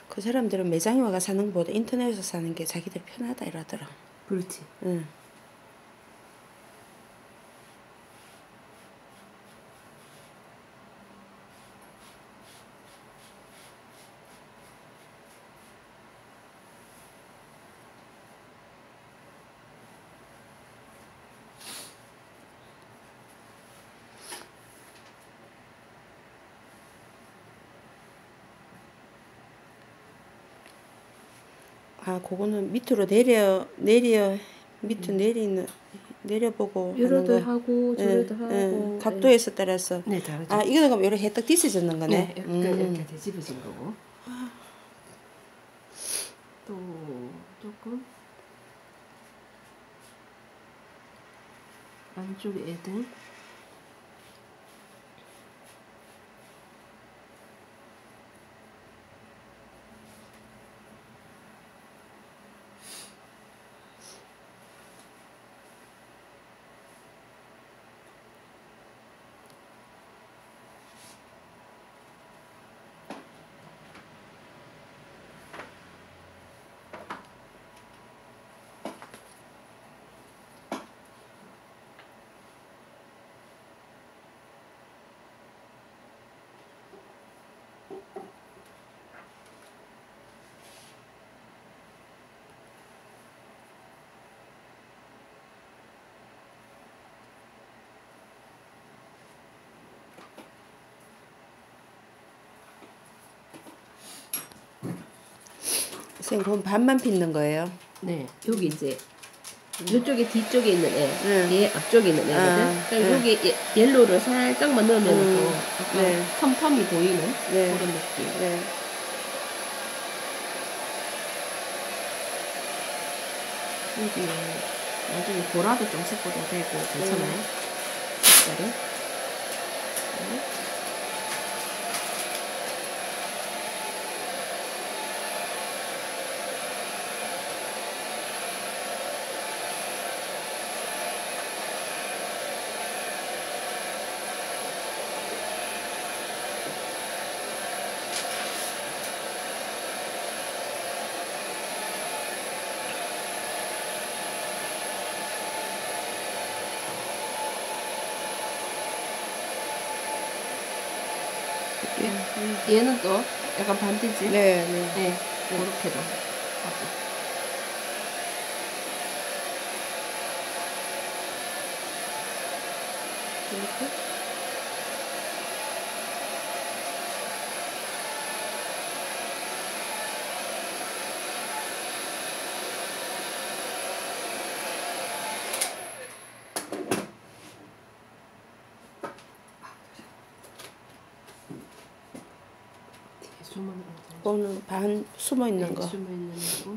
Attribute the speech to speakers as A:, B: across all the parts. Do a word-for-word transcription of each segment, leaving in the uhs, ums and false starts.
A: 그 사람들은 매장에 와가 사는 것보다 인터넷에서 사는 게 자기들 편하다 이러더라.
B: 그렇지.
A: 응. 아, 그거는 밑으로 내려 내려 밑으로 음. 내리는 내려보고
B: 이러도
A: 하는 거.
B: 하고 저러도
A: 응,
B: 하고
A: 응. 각도에서 따라서.
B: 네, 다르죠.
A: 아, 이거는 그럼 이렇게 딱 뒤집어지는 거네.
B: 네, 이렇게,
A: 음.
B: 이렇게 뒤집어진 거고. 또 조금 안쪽에 애들.
A: 선생님, 그건 반만 빚는 거예요?
B: 네, 여기 이제 이쪽에 뒤쪽에 있는 애, 음. 얘 앞쪽에 있는 애거든.
A: 아,
B: 그러니까
A: 네.
B: 여기 예, 옐로우를 살짝만 넣으면
A: 음,
B: 또 약간
A: 네.
B: 텀텀이 보이는
A: 네.
B: 그런 느낌.
A: 네.
B: 여기 나중에 보라도 좀 섞어도 되고 괜찮아요.
A: 음.
B: 색깔이. 네. 얘는 또 약간 반대지?
A: 네, 네.
B: 네, 이렇게도 하고. 이렇게. 숨어 있는 거.
A: 그거는 반 숨어 있는
B: 네,
A: 거.
B: 숨어 있는 거.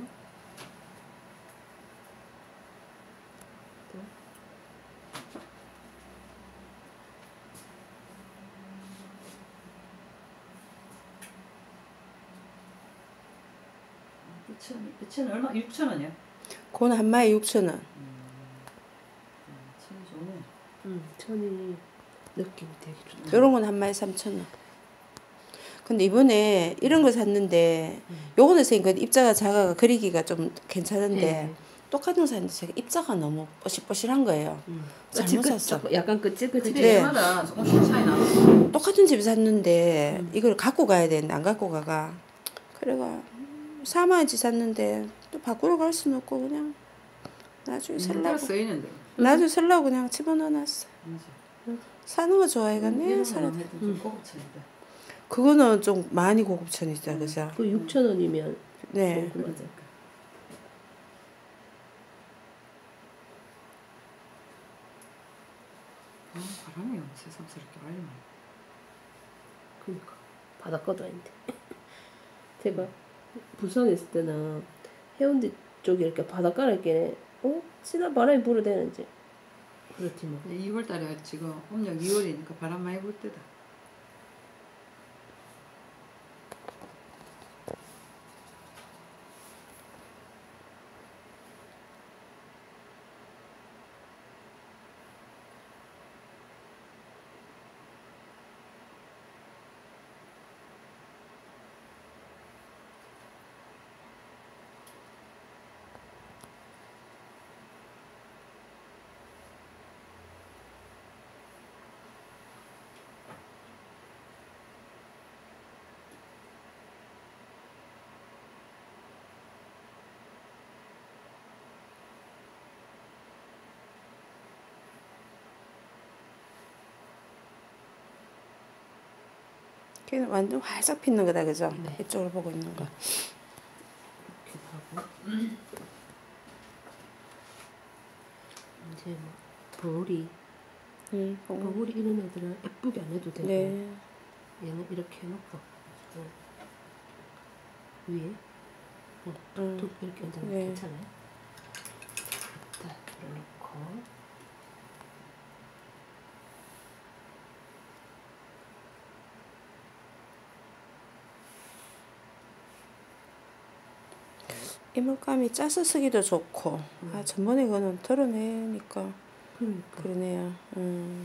C: 배치는, 배치는 얼마? 육천 원이요?
A: 그건 한 마에 육천 원.
C: 음, 천이 좋네.
B: 음, 천이 느낌이 되게 좋다.
A: 이런 건 한 마에 삼천 원. 근데 이번에 이런 거 샀는데 요거는 선생님 그 입자가 작아가 그리기가 좀 괜찮은데
B: 네.
A: 똑같은 거 샀는데 제가 입자가 너무 뽀실뽀실한 거예요.
B: 음.
A: 잘못
B: 끝-
A: 샀어.
B: 조금 약간 끄찔끄찔해.
A: 네.
C: 집마다 조금씩 차이 나고.
A: 똑같은 집 샀는데
B: 음.
A: 이걸 갖고 가야 되는데 안 갖고 가가. 그래가 사만 원치 샀는데 또 바꾸러 갈 수는 없고 그냥 나중에
C: 살라고
A: 살라고
C: 쓰이는데.
A: 나중에 살라고 그냥 집어넣어놨어.
C: 맞아.
A: 사는 거 좋아해가네.
C: 이런
A: 살아.
C: 거는 해도 좀 고급차이다.
A: 그거는 좀 많이 고급천이다, 그죠?
B: 그 육천 원이면
A: 네.
B: 좋은 거 맞아.
C: 아, 바람이 새삼스럽게 빨리 나.
B: 그러니까 바닷가도 아닌데. 제가 부산에 있을 때는 해운대 쪽에 이렇게 바닷가를 이렇게 어? 진한 바람이 불어대는지 그렇지만
C: 이월 달에 지금 음력 이월이니까 바람 많이 불 때다.
A: 걔는 완전 활짝 피는 거다, 그죠?
B: 네.
A: 이쪽을 보고 있는 거.
B: 이렇게 하고 이제 뭐 버무리
A: 음, 어.
B: 버무리 이런 애들은 예쁘게 안 해도 되고
A: 네.
B: 얘는 이렇게 해놓고 어, 위에 어,
A: 음.
B: 툭툭 이렇게 얹으면
A: 네.
B: 괜찮아요. 자, 이렇게
A: 이물감이 짜서 쓰기도 좋고.
B: 음.
A: 아, 전번에 그거는 덜어내니까
B: 그러니까
A: 그러네요. 음.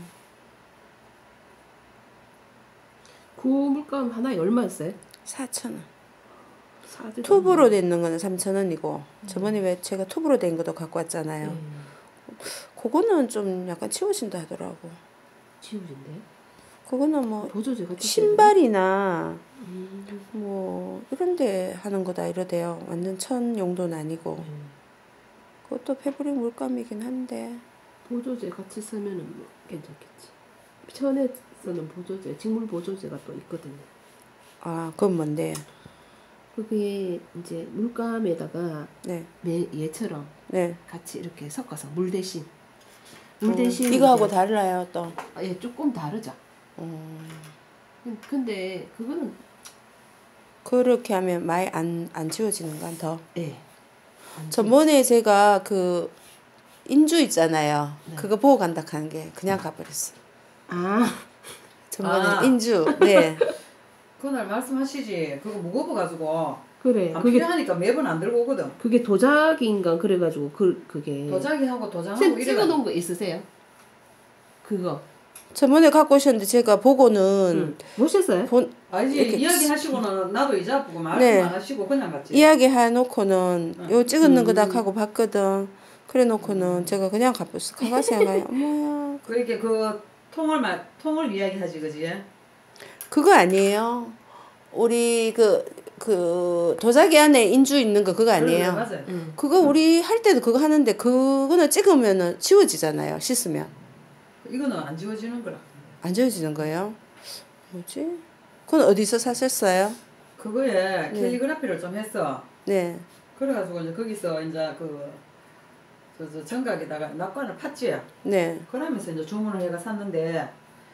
B: 고물감 하나에 얼마였어요?
A: 사천 원.
B: 사지도
A: 튜브로
B: 않네.
A: 된 거는 삼천 원이고 저번에 왜 제가 튜브로 된 것도 갖고 왔잖아요.
B: 네.
A: 그거는 좀 약간 치워진다 하더라고.
B: 지우진데
A: 그거는 뭐
B: 보조제 같은
A: 신발이나
B: 음.
A: 뭐 이런 데 하는 거다 이러대요. 완전 천 용도는 아니고.
B: 음.
A: 그것도 패브릭 물감이긴 한데.
B: 보조제 같이 쓰면은 뭐 괜찮겠지. 천에 쓰는 보조제, 직물 보조제가 또 있거든요.
A: 아, 그건 뭔데?
B: 그게 이제 물감에다가
A: 네.
B: 매 얘처럼
A: 네.
B: 같이 이렇게 섞어서 물 대신 물 대신
A: 음, 이거하고
B: 이제-
A: 달라요, 또.
B: 아, 예, 조금 다르죠.
A: 음,
B: 근- 근데 그거는
A: 그렇게 하면 많이 안, 안 지워지는 건 더.
B: 예. 안
A: 전번에 제가 그 인주 있잖아요.
B: 네.
A: 그거 보고 간다 하는 게 그냥 가버렸어.
B: 아,
A: 전번에
C: 아.
A: 인주. 네.
C: 그날 말씀하시지. 그거 무거워가지고
B: 그래.
C: 안
B: 그게
C: 필요하니까 매번 안 들고 오거든.
B: 그게 도자기인가 그래가지고 그 그게
C: 도자기하고 도장하고
B: 쌤
C: 이래.
B: 찍어놓은 거 있으세요? 그거
A: 저번에 갖고 오셨는데 제가 보고는
B: 응. 보셨어요?
A: 본,
C: 아니지
A: 이렇게
C: 이야기 하시고는 나도 이제 아프고 말씀
A: 네.
C: 안 하시고 그냥 갔지.
A: 이야기 해놓고는
C: 응.
A: 요 찍었는 거다
B: 음.
A: 하고 봤거든. 그래 놓고는 제가 그냥 가버렸어. 가가서 양가 어머야.
C: 그렇게 그 통을 말 통을 이야기하지 그지?
A: 그거 아니에요. 우리 그, 그 도자기 안에 인주 있는 거 그거 아니에요.
C: 그래, 맞아요.
B: 응.
A: 그거 우리 할 때도 그거 하는데 그거는 찍으면은 지워지잖아요. 씻으면.
C: 이거는 안 지워지는 거라.
A: 안 지워지는 거예요. 뭐지? 그건 어디서 사셨어요?
C: 그거에
A: 네.
C: 캘리그라피를 좀 했어.
A: 네.
C: 그래가지고 이제 거기서 이제 그 저, 저 정각에다가 납관을 팠지.
A: 네.
C: 그러면서 이제 주문을 해가 샀는데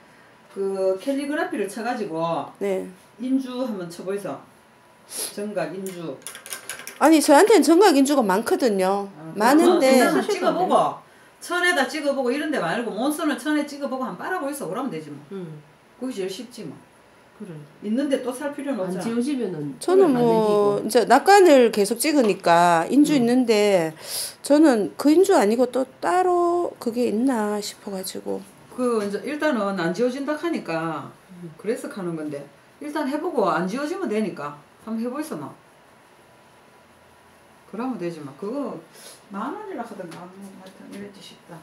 C: 그 캘리그라피를 쳐가지고
A: 네.
C: 인주 한번 쳐보이소. 정각 인주.
A: 아니 저한테는 정각 인주가 많거든요.
C: 아,
A: 많은데
C: 그냥 찍어보고 천에다 찍어보고 이런데 말고 몬스터는 천에 찍어보고 한 빨아보 있어. 그러면 되지 뭐.
B: 응.
C: 그게 제일 쉽지 뭐.
B: 그래.
C: 있는데 또 살 필요는
B: 안
C: 없잖아.
B: 지워지면은
A: 저는
B: 안
A: 뭐
B: 해지고.
A: 이제 낙관을 계속 찍으니까 인주
B: 음.
A: 있는데 저는 그 인주 아니고 또 따로 그게 있나 싶어가지고.
C: 그 이제 일단은 안 지워진다 하니까 그래서 하는 건데 일단 해보고 안 지워지면 되니까 한번 해보이소 뭐. 그러면 되지 뭐. 그거 만 원이라 하던가 뭐 하여튼 이랬지 싶다.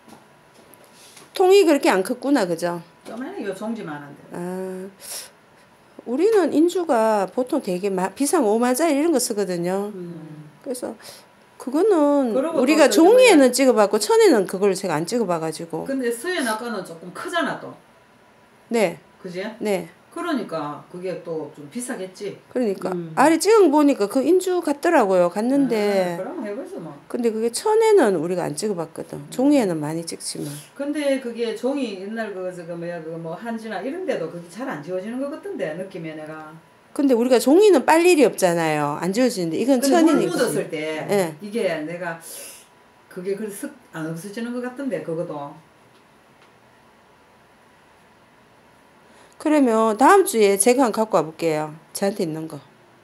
A: 통이 그렇게 안 컸구나, 그죠?
C: 쪼매는 요 종지만한데.
A: 아, 우리는 인주가 보통 되게 마, 비상 오마자일 이런 거 쓰거든요.
B: 음.
A: 그래서 그거는
C: 그러고
A: 우리가
C: 또 저기
A: 종이에는 찍어봤고 천에는 그걸 제가 안 찍어봐가지고.
C: 근데 서해 낙가는 조금 크잖아 또.
A: 네,
C: 그지?
A: 네.
C: 그러니까 그게 또 좀 비싸겠지.
A: 그러니까
B: 음.
A: 아래 찍은 거 보니까 그 인주 같더라고요.
C: 아,
A: 갔는데
C: 그럼 해보이소 뭐.
A: 근데 그게 천에는 우리가 안 찍어봤거든. 종이에는 많이 찍지만.
C: 근데 그게 종이 옛날 그 저거 뭐야 그 뭐 한지나 이런 데도 그게 잘 안 지워지는 것 같던데 느낌에 내가.
A: 근데 우리가 종이는 빨 일이 없잖아요. 안 지워지는데 이건
C: 근데 물
A: 천이니까.
C: 묻었을 때
A: 예.
C: 이게 내가 그게 그래서 슥 안 없어지는 것 같던데 그것도.
A: 그러면 다음 주에 제가 한 갖고 와볼게요. 저한테 있는 거.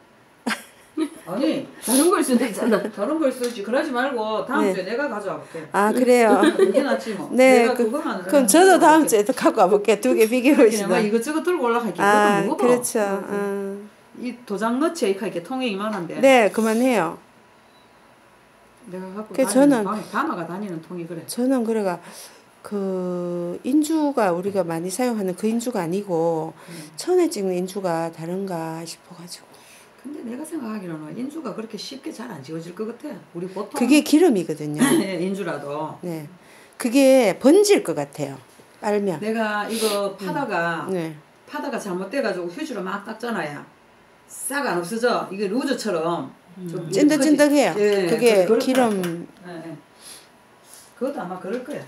C: 아니
B: 다른 걸 수도 있잖아.
C: 다른 걸 쓰지 그러지 말고 다음
A: 네.
C: 주에 내가 가져와 볼게.
A: 아 그래요.
C: 이게 낫지 뭐.
A: 네,
C: 내가
A: 그,
C: 그거만
A: 그럼 저도 다음 주에 또 갖고 와볼게요. 두 개 비교해
C: 그냥
A: 보시다.
C: 막 이것저것 들고 올라가기
A: 아,
C: 이것도 무거워.
A: 그렇죠.
C: 어,
A: 음.
C: 이 도장 넣지 이렇게 통에 이만한데.
A: 네, 그만해요.
C: 내가 갖고
A: 그
C: 다니는
A: 저는-
C: 방에 담아가 다니는 통이 그래.
A: 저는 그래가 그 인주가 우리가 많이 사용하는 그 인주가 아니고
C: 음.
A: 천에 찍는 인주가 다른가 싶어가지고.
C: 근데 내가 생각하기로는 인주가 그렇게 쉽게 잘 안 지워질 것 같아. 우리 보통
A: 그게 기름이거든요.
C: 인주라도
A: 네, 그게 번질 것 같아요. 빨면.
C: 내가 이거 파다가
A: 네,
C: 하다가 잘못돼가지고 휴지로 막 닦잖아요. 싹 안 없어져. 이게 루즈처럼 좀
A: 찐득찐득해요.
C: 예,
A: 그게
C: 그럴
A: 기름.
C: 예, 예. 그것도 아마 그럴 거야.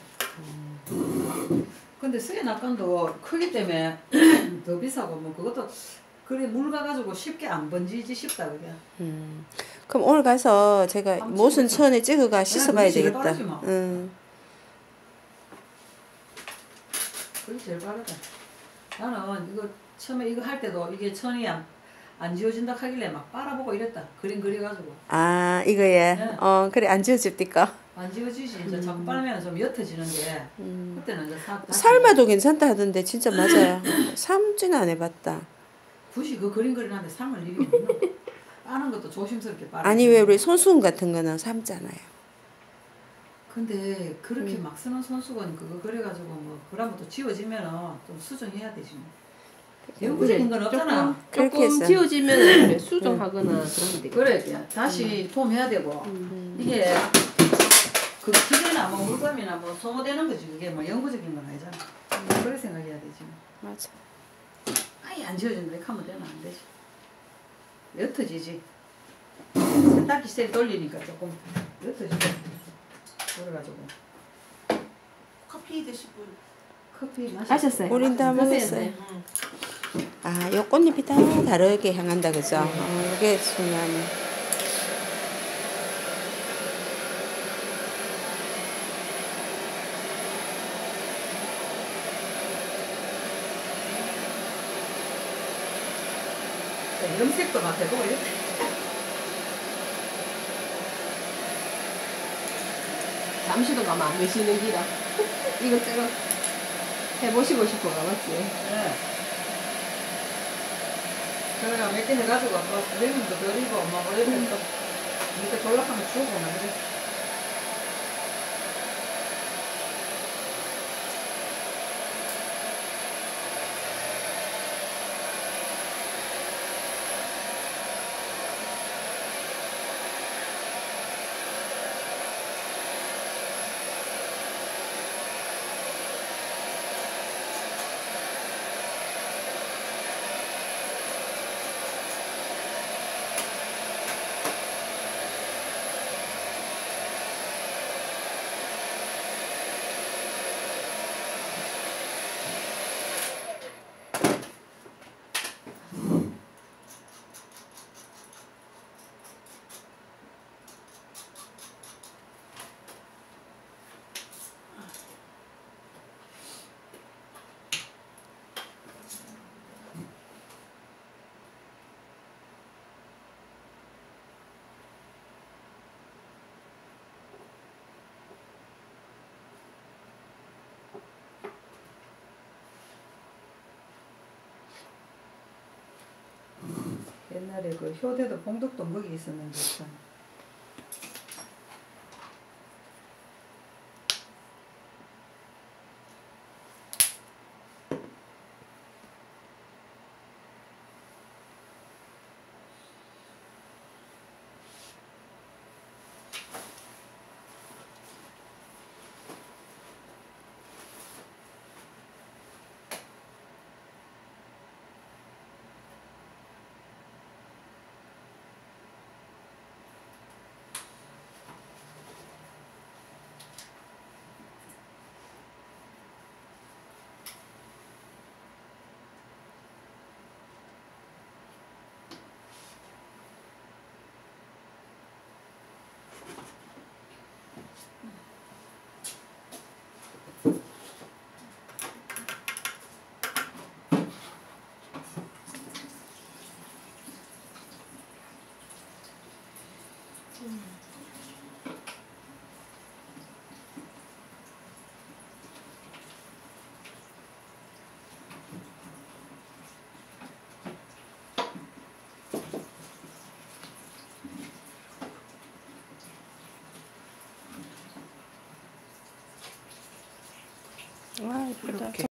C: 근데 수에 낙관도 크기 때문에 더 비싸고 뭐 그것도 그래 물 가가지고 쉽게 안 번지지 싶다 그래.
A: 음. 그럼 오늘 가서 제가
C: 한번
A: 못은
C: 찍어서.
A: 천에 찍어가 씻어봐야
C: 그게 제일
A: 되겠다.
C: 빠르지 뭐.
A: 음.
C: 그게 제일 빠르다. 나는 이거 처음에 이거 할 때도 이게 천이 안, 안 지워진다 하길래 막 빨아보고 이랬다. 그림 그려가지고.
A: 아 이거에
C: 네.
A: 어 그래 안 지워집니까?
C: 안 지워지지. 이제 자꾸 빨면 좀 옅어지는데 그때는 이제 싹 다
A: 삶아도 괜찮다 하던데 진짜 맞아요. 삶지는 안 해봤다.
C: 굳이 그 그림 그리는데 삶을 일이 없나? 빠는 것도 조심스럽게 빨아.
A: 아니 왜 우리 손수건 같은 거는 삶잖아요.
C: 근데 그렇게 막 쓰는 손수건 그거 그래가지고 뭐 그다음부터 지워지면은 좀 수정해야 되지 뭐. 영구적인 건 없잖아.
A: 그렇게
B: 조금
A: 했어요.
B: 지워지면 그래, 수정하거나 그러면 되겠다.
C: 그래 다시 폼해야 되고 이게 그 기계나 뭐 물감이나 뭐 소모되는 거지. 그게 뭐 영구적인 건 아니잖아. 그렇게 생각해야 되지.
A: 맞아.
C: 아예 안 지워진다 이렇게 하면 되나 안 되지. 옅어지지. 세탁기 셀 돌리니까 조금 옅어지지. 그래가지고
D: 커피 드실 분.
C: 커피 마시.
B: 마셨어요.
A: 우린 다
B: 드세요.
A: 먹었어요.
B: 네.
A: 아, 요 꽃잎이 다 다르게 향한다 그죠? 어, 이게 중요하네.
C: 염색도 막 해보고 이렇게.
B: 잠시도 가면 안 되시는 기라. 이것저것 해보시고 싶어 가봤지.
C: 네. 그래가 몇 개 해가지고 또 레몬도 드리고 막 이렇게 또 이렇게 돌락하면 주고 막 그래. 옛날에 그 효대도 봉독동 거기 있었는데 참.
A: 와, 이쁘다.